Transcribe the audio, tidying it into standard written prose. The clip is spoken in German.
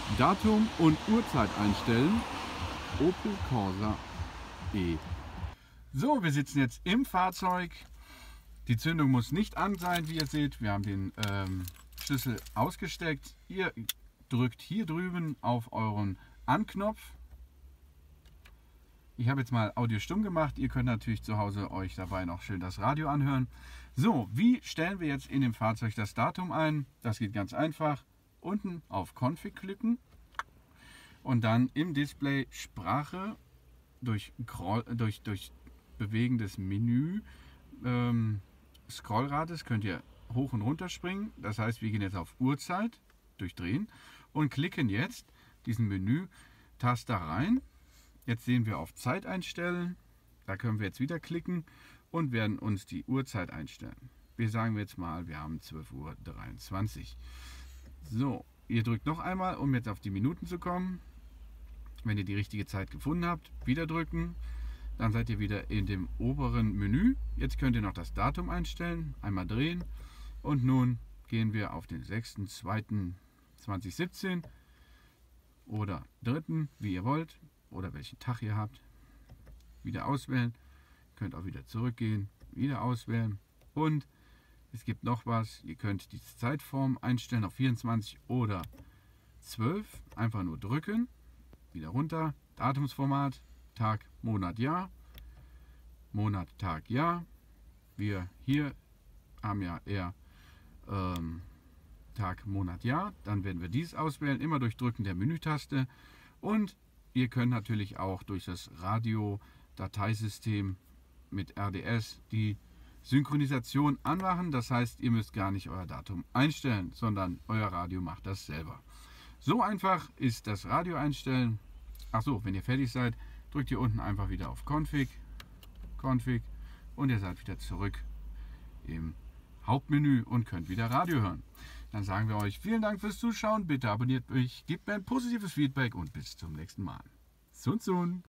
Datum und Uhrzeit einstellen. Opel Corsa E. So, wir sitzen jetzt im Fahrzeug. Die Zündung muss nicht an sein, wie ihr seht. Wir haben den Schlüssel ausgesteckt. Ihr drückt hier drüben auf euren Anknopf. Ich habe jetzt mal Audio stumm gemacht. Ihr könnt natürlich zu Hause euch dabei noch schön das Radio anhören. So, wie stellen wir jetzt in dem Fahrzeug das Datum ein? Das geht ganz einfach. Unten auf Config klicken und dann im Display Sprache durch Bewegen des Menü Scrollrades könnt ihr hoch und runter springen. Das heißt, wir gehen jetzt auf Uhrzeit, durchdrehen und klicken jetzt diesen Menü-Taster rein. Jetzt sehen wir auf Zeit einstellen. Da können wir jetzt wieder klicken und werden uns die Uhrzeit einstellen. Wir sagen jetzt mal, wir haben 12:23 Uhr. So, ihr drückt noch einmal, um jetzt auf die Minuten zu kommen. Wenn ihr die richtige Zeit gefunden habt, wieder drücken. Dann seid ihr wieder in dem oberen Menü. Jetzt könnt ihr noch das Datum einstellen. Einmal drehen. Und nun gehen wir auf den 6.2.2017 oder 3., wie ihr wollt. Oder welchen Tag ihr habt. Wieder auswählen. Könnt auch wieder zurückgehen. Wieder auswählen. Und es gibt noch was. Ihr könnt die Zeitform einstellen auf 24 oder 12. Einfach nur drücken. Wieder runter. Datumsformat. Tag, Monat, Jahr. Monat, Tag, Jahr. Wir hier haben ja eher Tag, Monat, Jahr. Dann werden wir dies auswählen. Immer durch Drücken der Menütaste. Und ihr könnt natürlich auch durch das Radio-Dateisystem mit RDS die Synchronisation anmachen. Das heißt, ihr müsst gar nicht euer Datum einstellen, sondern euer Radio macht das selber. So einfach ist das Radio einstellen. Achso, wenn ihr fertig seid, drückt ihr unten einfach wieder auf Config und ihr seid wieder zurück im Hauptmenü und könnt wieder Radio hören. Dann sagen wir euch vielen Dank fürs Zuschauen. Bitte abonniert mich, gebt mir ein positives Feedback und bis zum nächsten Mal. Sun Sun!